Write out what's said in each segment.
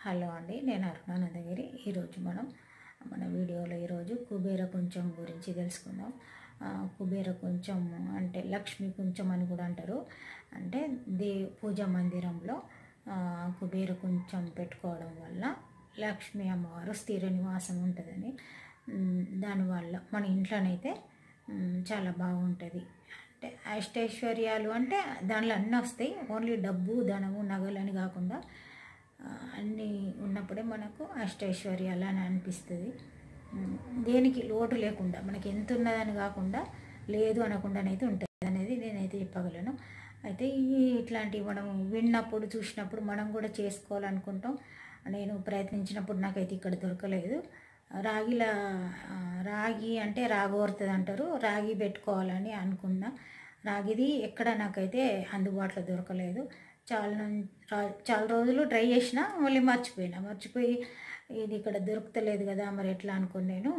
Hello అండి, నేను అరుణ నందగిరి. ఈరోజు మన వీడియోలో ఈరోజు కుబేర కుంచం గురించి తెలుసుకుందాం. కుబేర కుంచం అంటే లక్ష్మీ కుంచం అని కూడా అంటారు. అంటే పూజా మందిరంలో కుబేర కుంచం పెట్టుకోవడం వల్ల లక్ష్మీ అమ్మవారు స్థిర నివాసం ఉంటుందని, దానివల్ల మన ఇంట్లోనైతే చాలా బాగుంటుంది. అంటే అష్టైశ్వర్యాలు అంటే దాంట్లో అన్నీ వస్తాయి. ఓన్లీ డబ్బు, ధనము, నగలు అని కాకుండా అన్నీ ఉన్నప్పుడే మనకు అష్టైశ్వర్యాలు అని అనిపిస్తుంది. దేనికి లోటు లేకుండా మనకి ఎంత ఉన్నదని కాకుండా లేదు అనకుండానైతే ఉంటుంది అనేది నేనైతే చెప్పగలను. అయితే ఇట్లాంటివి మనం విన్నప్పుడు చూసినప్పుడు మనం కూడా చేసుకోవాలనుకుంటాం. నేను ప్రయత్నించినప్పుడు నాకైతే ఇక్కడ దొరకలేదు. రాగి అంటే రాగోరుతుంది అంటారు. రాగి పెట్టుకోవాలని అనుకున్నా. రాగిది ఎక్కడ నాకైతే అందుబాటులో దొరకలేదు. చాలా రోజులు ట్రై చేసిన, మళ్ళీ మర్చిపోయి ఇది ఇక్కడ దొరుకుతలేదు కదా మరి ఎట్లా అనుకుని నేను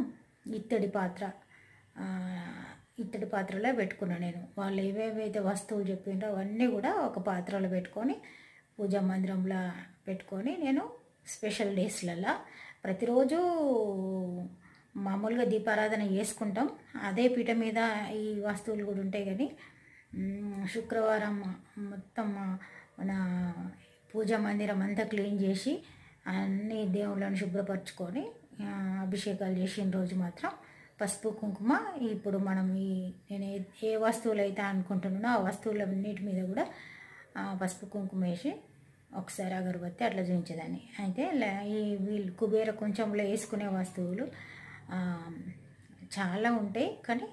ఇత్తడి పాత్రలో పెట్టుకున్నాను. నేను వాళ్ళు ఏవేవైతే వస్తువులు చెప్పిండ్రో అవన్నీ కూడా ఒక పాత్రలో పెట్టుకొని పూజా మందిరంలో పెట్టుకొని నేను స్పెషల్ డేస్లలో ప్రతిరోజు మామూలుగా దీపారాధన చేసుకుంటాం. అదే పీట మీద ఈ వస్తువులు కూడా ఉంటాయి. కానీ శుక్రవారం మొత్తం మన పూజా మందిరం అంతా క్లీన్ చేసి అన్ని దేవుళ్ళని శుభ్రపరచుకొని అభిషేకాలు చేసిన రోజు మాత్రం పసుపు కుంకుమ, ఇప్పుడు మనం నేను ఏ వస్తువులు అయితే అనుకుంటున్నానో ఆ వస్తువులన్నిటి మీద కూడా పసుపు కుంకుమ వేసి ఒకసారి అగరబత్తి అట్లా చూపించేదాన్ని. అయితే వీళ్ళు కుబేర కొంచెంలో వేసుకునే వస్తువులు చాలా ఉంటాయి. కానీ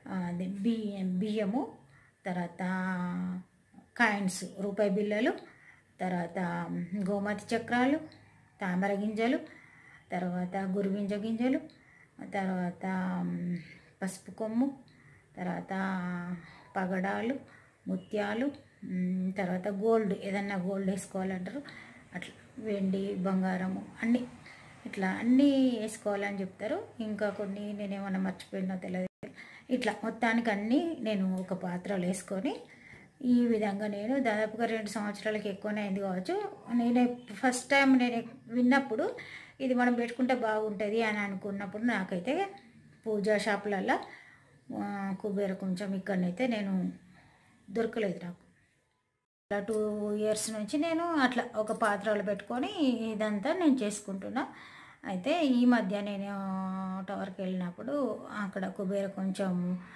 బియ్యము, తర్వాత కాయిన్స్, రూపాయి బిళ్ళలు, తర్వాత గోమతి చక్రాలు, తామర గింజలు, తర్వాత గురువింజ గింజలు, తర్వాత పసుపు కొమ్ము, తర్వాత పగడాలు, ముత్యాలు, తర్వాత గోల్డ్, ఏదన్నా గోల్డ్ వేసుకోవాలంటారు. అట్లా వెండి, బంగారము అన్నీ ఇట్లా అన్నీ వేసుకోవాలని చెప్తారు. ఇంకా కొన్ని నేనేమన్నా మర్చిపోయినా తెలియదు. ఇట్లా మొత్తానికి అన్నీ నేను ఒక పాత్రలో వేసుకొని ఈ విధంగా నేను దాదాపుగా 2 సంవత్సరాలకి ఎక్కువనే అయింది కావచ్చు. నేను ఫస్ట్ టైం నేను విన్నప్పుడు ఇది మనం పెట్టుకుంటే బాగుంటుంది అని అనుకున్నప్పుడు నాకైతే పూజా షాపులలో కుబేర కొంచెం ఇక్కడనైతే నేను దొరకలేదు. నాకు అలా 2 ఇయర్స్ నుంచి నేను అట్లా ఒక పాత్రలో పెట్టుకొని ఇదంతా నేను చేసుకుంటున్నా. అయితే ఈ మధ్య నేను టవర్కి వెళ్ళినప్పుడు అక్కడ కుబేర కొంచెం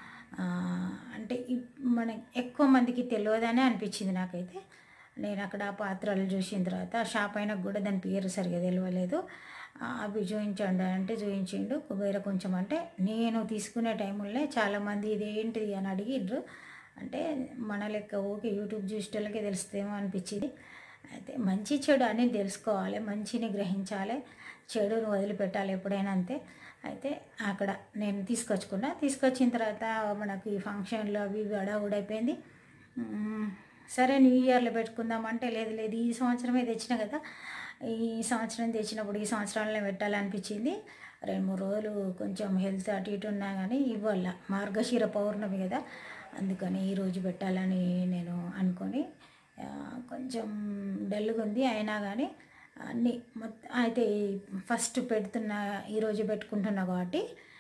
అంటే మన ఎక్కువ మందికి తెలియదనే అనిపించింది నాకైతే. నేను అక్కడ పాత్రలు చూసిన తర్వాత షాప్ అయినా కూడా దాని పేరు సరిగా తెలియలేదు. అవి చూపించండి అంటే చూపించిండు. కుబేర కొంచెం అంటే నేను తీసుకునే టైంలో చాలామంది ఇదేంటిది అని అడిగిండ్రు. అంటే మన లెక్క ఓకే యూట్యూబ్ చూసేటోళ్ళకే తెలుస్తుందేమో అనిపించింది. అయితే మంచి చెడు అని తెలుసుకోవాలి, మంచిని గ్రహించాలి, చెడును వదిలిపెట్టాలి ఎప్పుడైనా అంతే. అయితే అక్కడ నేను తీసుకొచ్చిన తర్వాత మనకి ఈ ఫంక్షన్లో అవి హడావుడైపోయింది. సరే న్యూ ఇయర్లో పెట్టుకుందామంటే లేదు ఈ సంవత్సరమే తెచ్చిన కదా, ఈ సంవత్సరం తెచ్చినప్పుడు ఈ సంవత్సరంలో పెట్టాలనిపించింది. 2-3 రోజులు కొంచెం హెల్త్ అటు ఇటు ఉన్నా కానీ ఇవాళ మార్గశిర పౌర్ణమి కదా, అందుకని ఈరోజు పెట్టాలని నేను అనుకొని కొంచెం డల్గా ఉంది. అయినా కానీ అన్నీ అయితే ఫస్ట్ ఈరోజు పెట్టుకుంటున్నా కాబట్టి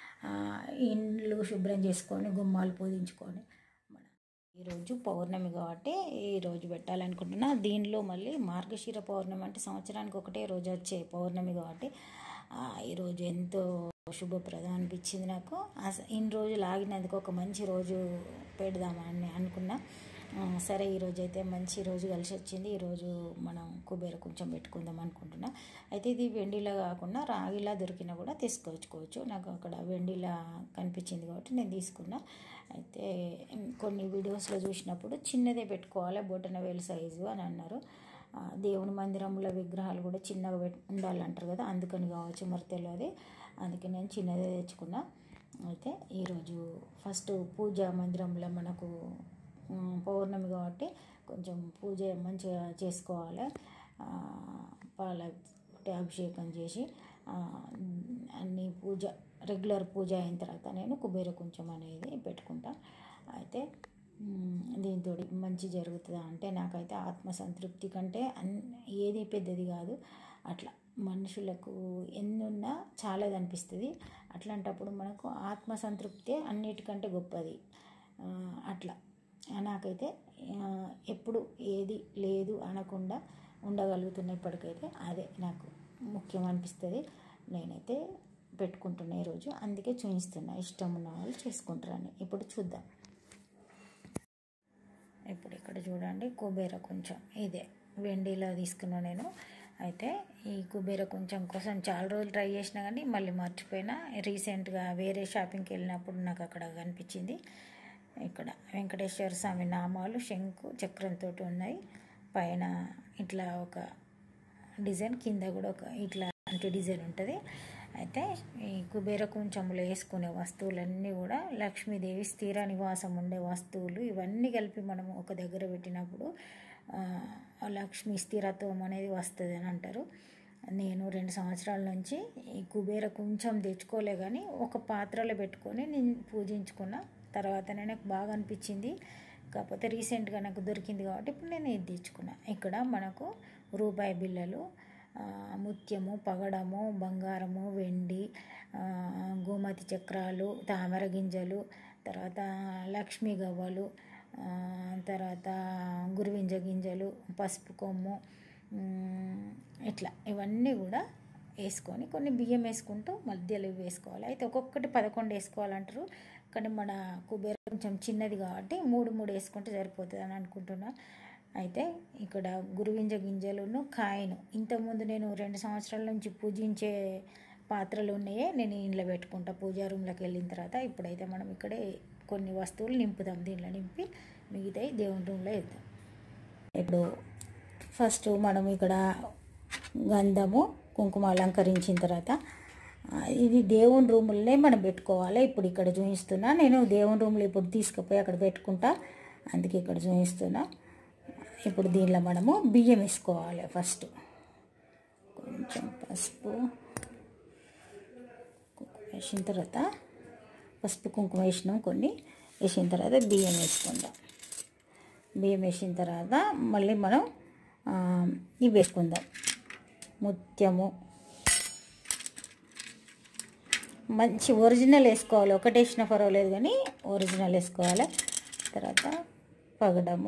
ఇండ్లు శుభ్రం చేసుకొని గుమ్మాలు పూజించుకొని ఈరోజు పౌర్ణమి కాబట్టి ఈరోజు పెట్టాలనుకుంటున్నా. దీనిలో మళ్ళీ మార్గశిర పౌర్ణమి అంటే సంవత్సరానికి ఒకటే రోజు వచ్చే పౌర్ణమి కాబట్టి ఈరోజు ఎంతో శుభప్రదం అనిపించింది నాకు. ఇన్ని రోజులు ఆగినందుకు ఒక మంచి రోజు పెడదామని అనుకున్నా. సరే ఈరోజు అయితే మంచి రోజు కలిసి వచ్చింది. ఈరోజు మనం కుబేర కొంచెం పెట్టుకుందాం అనుకుంటున్నా. అయితే ఇది వెండిలా కాకుండా రాగిలా దొరికినా కూడా తీసుకొచ్చుకోవచ్చు. నాకు అక్కడ వెండిలా కనిపించింది కాబట్టి నేను తీసుకున్నా. అయితే కొన్ని వీడియోస్లో చూసినప్పుడు చిన్నదే పెట్టుకోవాలి, బొటన వేలు సైజు అని అన్నారు. దేవుని మందిరంలో విగ్రహాలు కూడా చిన్నగా ఉండాలంటారు కదా, అందుకని కావచ్చు మరి తెలియదు. అందుకే నేను చిన్నదే తెచ్చుకున్నా. అయితే ఈరోజు ఫస్ట్ పూజా మందిరంలో మనకు పౌర్ణమి కాబట్టి కొంచెం పూజ మంచిగా చేసుకోవాలి. పాల అభిషేకం చేసి అన్ని రెగ్యులర్ పూజ అయిన తర్వాత నేను కుబేర కొంచెం అనేది పెట్టుకుంటా. అయితే దీంతో మంచి జరుగుతుందా అంటే నాకైతే ఆత్మసంతృప్తి కంటే ఏది పెద్దది కాదు. అట్లా మనుషులకు ఎన్నున్నా చాలదనిపిస్తుంది. అట్లాంటప్పుడు మనకు ఆత్మసంతృప్తి అన్నిటికంటే గొప్పది. అట్లా నాకైతే ఎప్పుడు ఏది లేదు అనకుండా ఉండగలుగుతున్న ఇప్పటికైతే అదే నాకు ముఖ్యం అనిపిస్తుంది. నేనైతే పెట్టుకుంటున్నా ఈరోజు, అందుకే చూపిస్తున్నా. ఇష్టం ఉన్న వాళ్ళు చేసుకుంటారని. ఇప్పుడు చూద్దాం. ఇప్పుడు ఇక్కడ చూడండి, కుబేర కొంచెం ఇదే వెండిలో తీసుకున్నా నేను. అయితే ఈ కుబేర కొంచెం కోసం చాలా రోజులు ట్రై చేసినా కానీ మళ్ళీ మర్చిపోయినా. రీసెంట్గా వేరే షాపింగ్కి వెళ్ళినప్పుడు నాకు అక్కడ కనిపించింది. ఇక్కడ వెంకటేశ్వర స్వామి నామాలు శంకు చక్రంతో ఉన్నాయి. పైన ఇట్లా ఒక డిజైన్, కింద కూడా ఒక ఇట్లా అంటే డిజైన్ ఉంటుంది. అయితే ఈ కుబేర కొంచెంలో వేసుకునే వస్తువులన్నీ కూడా లక్ష్మీదేవి స్థిర నివాసం ఉండే వస్తువులు. ఇవన్నీ కలిపి మనం ఒక దగ్గర పెట్టినప్పుడు లక్ష్మీ స్థిరత్వం అనేది వస్తుంది అని అంటారు. నేను 2 సంవత్సరాల నుంచి ఈ కుబేర కొంచెం తెచ్చుకోలే కానీ ఒక పాత్రలో పెట్టుకొని నేను పూజించుకున్న. తర్వాత నాకు బాగా అనిపించింది. కాకపోతే రీసెంట్గా నాకు దొరికింది కాబట్టి ఇప్పుడు నేను ఇది తెచ్చుకున్నా. ఇక్కడ మనకు రూపాయి బిళ్ళలు, ముత్యము, పగడము, బంగారము, వెండి, గోమతి చక్రాలు, తామర గింజలు, తర్వాత లక్ష్మీ గవ్వలు, తర్వాత గురువింజ గింజలు, పసుపు కొమ్ము, ఇట్లా ఇవన్నీ కూడా వేసుకొని కొన్ని బియ్యం వేసుకుంటూ మధ్యలో వేసుకోవాలి. అయితే ఒక్కొక్కటి 11 వేసుకోవాలంటారు. కానీ మన కుబేర కొంచెం చిన్నది కాబట్టి 3 వేసుకుంటే సరిపోతుంది అని అనుకుంటున్నా. అయితే ఇక్కడ గురువింజ గింజలను, కాయను ఇంతకుముందు నేను 2 సంవత్సరాల నుంచి పూజించే పాత్రలు ఉన్నాయే నేను ఇంట్లో పెట్టుకుంటా పూజా రూమ్లోకి వెళ్ళిన తర్వాత. ఇప్పుడైతే మనం ఇక్కడే కొన్ని వస్తువులు నింపుదాం. దీనిలో నింపి మిగతాయి దేవుని రూమ్లో వేద్దాం. ఇప్పుడు ఫస్ట్ మనం ఇక్కడ గంధము కుంకుమ అలంకరించిన తర్వాత ఇది దేవుని రూములనే మనం పెట్టుకోవాలి. ఇప్పుడు ఇక్కడ చూపిస్తున్నా. నేను దేవుని రూమ్లో ఇప్పుడు తీసుకుపోయి అక్కడ పెట్టుకుంటా, అందుకే ఇక్కడ చూపిస్తున్నా. ఇప్పుడు దీనిలో మనము బియ్యం వేసుకోవాలి. ఫస్ట్ కొంచెం పసుపు వేసిన తర్వాత పసుపు కుంకుమ వేసినాం, కొన్ని వేసిన తర్వాత బియ్యం వేసుకుందాం. బియ్యం వేసిన తర్వాత మళ్ళీ మనం ఇవి వేసుకుందాం. ముత్యము మంచి ఒరిజినల్ వేసుకోవాలి. ఒకటి వేసినా పర్వాలేదు కానీ ఒరిజినల్ వేసుకోవాలి. తర్వాత పగడము,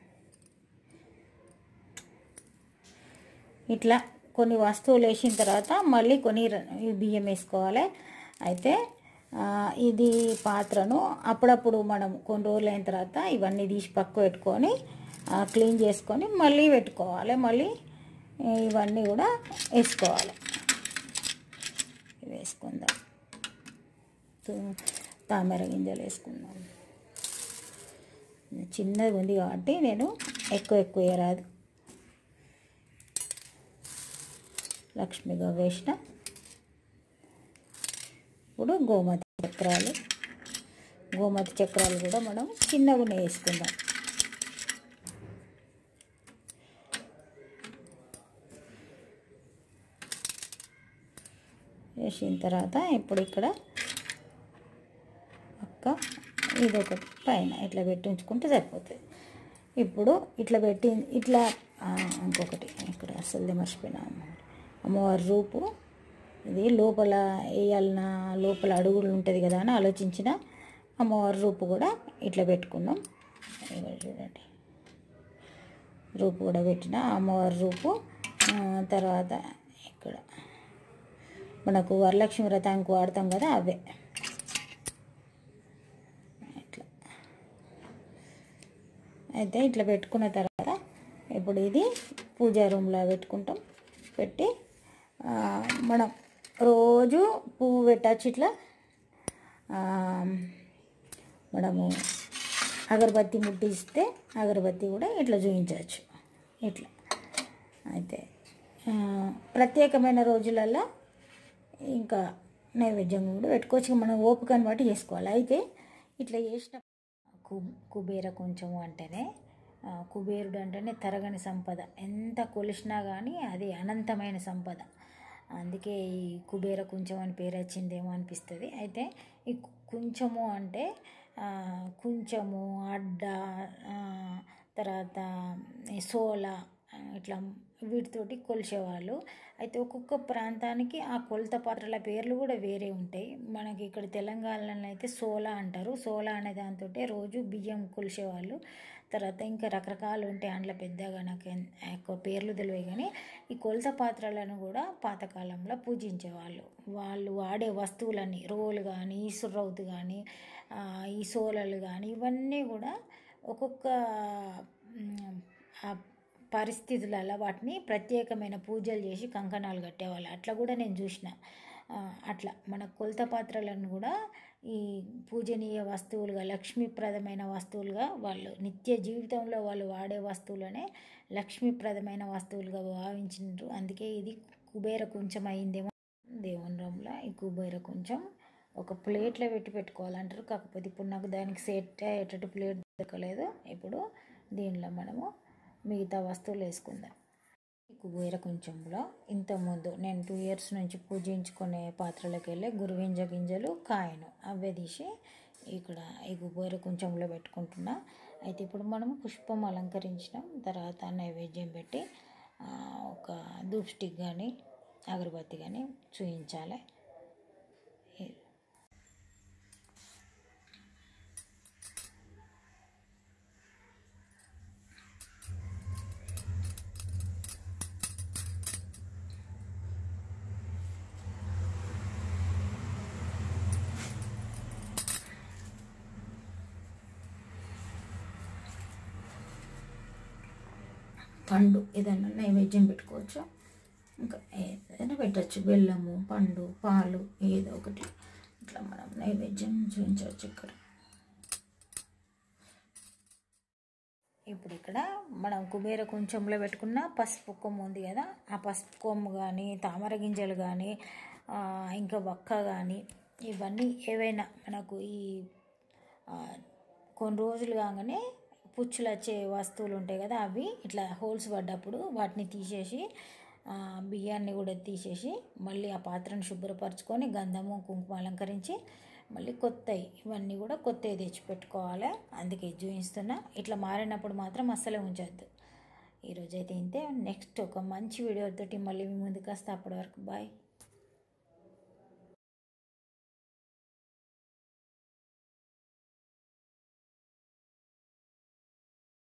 ఇట్లా కొన్ని వస్తువులు వేసిన తర్వాత మళ్ళీ కొన్ని బియ్యం వేసుకోవాలి. అయితే ఇది పాత్రను అప్పుడప్పుడు మనం కొన్ని రోజులు అయిన తర్వాత ఇవన్నీ తీసి పక్క పెట్టుకొని క్లీన్ చేసుకొని మళ్ళీ పెట్టుకోవాలి. మళ్ళీ ఇవన్నీ కూడా వేసుకోవాలి. వేసుకుందాం. తామర గింజలు వేసుకుందాం. చిన్నది ఉంది కాబట్టి నేను ఎక్కువ వేయరాదు. లక్ష్మిగా వేసిన. ఇప్పుడు గోమతి చక్రాలు కూడా మనం చిన్నగా వేసుకుందాం. వేసిన తర్వాత ఇప్పుడు ఇక్కడ ఇదొకటి పైన ఇట్లా పెట్టి ఉంచుకుంటే సరిపోతుంది. ఇప్పుడు ఇట్లా పెట్టి ఇట్లా ఇంకొకటి ఇక్కడ అసలు మర్చిపోయినా, అమ్మవారి రూపు ఇది లోపల వేయాలన్నా, లోపల అడుగులు ఉంటుంది కదా అని ఆలోచించిన అమ్మవారి రూపు కూడా ఇట్లా పెట్టుకున్నాం. చూడండి, రూపు కూడా పెట్టిన అమ్మవారి రూపు. తర్వాత ఇక్కడ మనకు వరలక్ష్మి వ్రతానికి వాడతాం కదా అవే. ఇట్లా అయితే ఇట్లా పెట్టుకున్న తర్వాత ఇప్పుడు ఇది పూజా రూమ్లో పెట్టుకుంటాం. పెట్టి మనం రోజు పువ్వు పెట్టచ్చు. ఇట్లా మనము అగరబత్తి ముట్టిస్తే అగరబత్తి కూడా ఇట్లా చూపించవచ్చు. ఇట్లా అయితే ప్రత్యేకమైన రోజులలో ఇంకా నైవేద్యం కూడా పెట్టుకోవచ్చు. మనం ఓపికను బట్టి చేసుకోవాలి. అయితే ఇట్లా చేసిన కుబేర కొంచెము అంటేనే, కుబేరుడు అంటేనే తరగని సంపద. ఎంత కొలిసినా కానీ అది అనంతమైన సంపద. అందుకే ఈ కుబేర కొంచెం అని పేరు వచ్చిందేమో అనిపిస్తుంది. అయితే ఈ కొంచెము అంటే కొంచెము, అడ్డ, తర్వాత సోల, ఇట్లా వీటితోటి కొలిచేవాళ్ళు. అయితే ఒక్కొక్క ప్రాంతానికి ఆ కొలత పాత్రల పేర్లు కూడా వేరే ఉంటాయి. మనకి ఇక్కడ తెలంగాణలో అయితే సోలా అంటారు. సోలా అనే దాంతో రోజు బియ్యం కొలిచేవాళ్ళు. తర్వాత ఇంకా రకరకాలు ఉంటాయి, అందులో పెద్దగా నాకు ఎక్కువ పేర్లు తెలియదు. కానీ ఈ కొలత పాత్రలను కూడా పాతకాలంలో పూజించేవాళ్ళు. వాళ్ళు వాడే వస్తువులన్నీ రోలు కానీ, ఈసురౌతు కానీ, ఈ సోలలు కానీ, ఇవన్నీ కూడా ఒక్కొక్క పరిస్థితులలో వాటిని ప్రత్యేకమైన పూజలు చేసి కంకణాలు కట్టేవాళ్ళు. అట్లా కూడా నేను చూసిన. అట్లా మన కొలత పాత్రలను కూడా ఈ పూజనీయ వస్తువులుగా, లక్ష్మీప్రదమైన వస్తువులుగా, వాళ్ళు నిత్య జీవితంలో వాళ్ళు వాడే వస్తువులనే లక్ష్మీప్రదమైన వస్తువులుగా భావించారు. అందుకే ఇది కుబేర కుంచం అయిందేమో. దేవుని రూమ్లో ఈ కుబేర కుంచం ఒక ప్లేట్లో పెట్టుకోవాలంటారు. కాకపోతే ఇప్పుడు నాకు దానికి సెట్ అయ్యేటట్టు ప్లేట్ దొరకలేదు. ఇప్పుడు దీనిలో మనము మిగతా వస్తువులు వేసుకుందాం. ఈ కుబేర కుంచంలో ఇంతకుముందు నేను 2 years నుంచి పూజించుకునే పాత్రలోకి వెళ్ళి గురువింజ గింజలు, కాయను అవే తీసి ఇక్కడ ఈ కుబేర కుంచంలో పెట్టుకుంటున్నా. అయితే ఇప్పుడు మనం పుష్పం అలంకరించడం తర్వాత నైవేద్యం పెట్టి ఒక ధూప్ స్టిక్ కానీ అగరబత్తి కానీ చూయించాలి. పండు ఏదైనా నైవేద్యం పెట్టుకోవచ్చు, ఇంకా ఏదైనా పెట్టచ్చు. బెల్లము, పండు, పాలు ఏదో ఒకటి ఇట్లా మనం నైవేద్యం చూపించవచ్చు. ఇప్పుడు ఇక్కడ మనం కుబేర కుంచంలో పెట్టుకున్న పసుపు కొమ్ము ఉంది కదా, ఆ పసుపు కొమ్ము కానీ, తామర గింజలు కానీ, ఇంకా వక్క కానీ, ఇవన్నీ ఏవైనా మనకు ఈ కొన్ని రోజులు కాగానే పుచ్చులు వచ్చే వస్తువులు ఉంటాయి కదా, అవి ఇట్లా హోల్స్ పడ్డప్పుడు వాటిని తీసేసి బియ్యాన్ని కూడా తీసేసి మళ్ళీ ఆ పాత్రను శుభ్రపరచుకొని గంధము కుంకుమ అలంకరించి మళ్ళీ కొత్తవి ఇవన్నీ కూడా కొత్తవి తెచ్చిపెట్టుకోవాలి. అందుకే చూపిస్తున్నా. ఇట్లా మారినప్పుడు మాత్రం అస్సలే ఉంచొద్దు. ఈరోజైతే ఇంతే. నెక్స్ట్ ఒక మంచి వీడియోతోటి మళ్ళీ మీ ముందుకు వస్తే. అప్పటి వరకు బాయ్.